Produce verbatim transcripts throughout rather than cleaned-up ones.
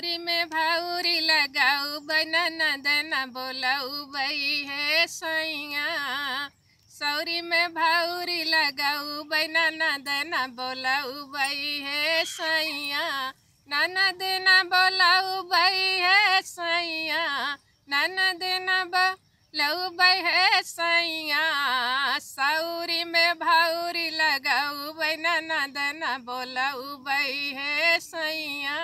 सौरी में भाउरी लगाऊ बना नदना बोलाऊ बई है सैया। सौरी में भाउरी लगाऊ बना नदना बोलाऊ बई है सैया। ननद ना बोलाऊ बई है सैया। ननद ना बोलाऊ बई है सैया। सौरी में भाउरी लगाऊ बना नदना बोलाऊ बई है सैया।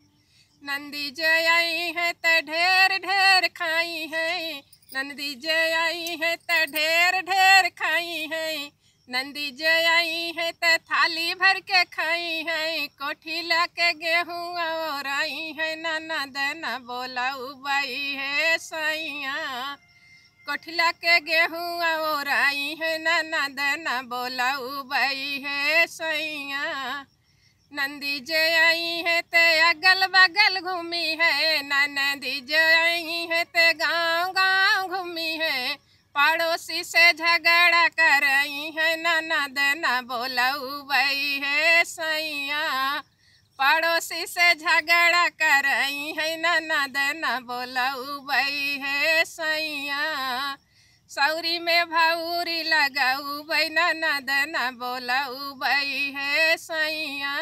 नंदी जय आई है त ढेर ढेर खाई है। नंदी जय आई है त ढेर ढेर खाई है। नंदी जय आई है त थाली भर के खाई है। कोठी ला के गेहूँ और आई है। ननद न बोलाऊ बई है सैया। कोठिला के गेहूँ और आई है। ननद न बोलाऊ बई है सैया। नंदी जय आई है ते अगल बगल घूमी है। ननदी जय आई है ते गाँव गाँव घूमी है। पड़ोसी से झगड़ा कर आई है। ननद न बोलाऊ बई है सैया। पड़ोसी से झगड़ा कर आई है। ननद न बोलाऊ बई है सैया। सौरी में भाउरी लगाऊ बई ननद न बोलाऊ बई है सैया।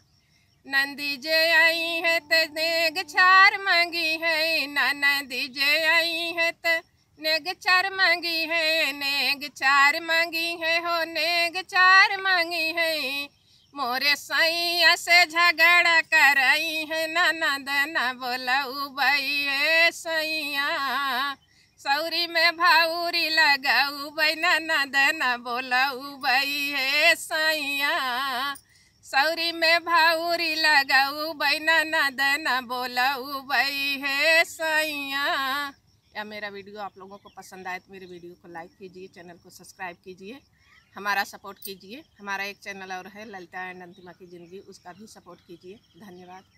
नंदी जय आई है त नेग चार मांगी है। ननदी जय आई है त नेग चार मांगी है। नेग चार मांगी है हो नेग चार मांगी है। मोरे सैया से झगड़ा कर आई है। ननद न बोलाऊ बई है सैया। सौरी में भाउरी लगाऊ बई ननद न बोलाऊ बई है सैया। सौरी में भाउरी लगाऊ बई ननद न बोलाऊ बई है सैया। या मेरा वीडियो आप लोगों को पसंद आए तो मेरे वीडियो को लाइक कीजिए, चैनल को सब्सक्राइब कीजिए, हमारा सपोर्ट कीजिए। हमारा एक चैनल और है ललिता एंड अंतिमा की ज़िंदगी, उसका भी सपोर्ट कीजिए। धन्यवाद।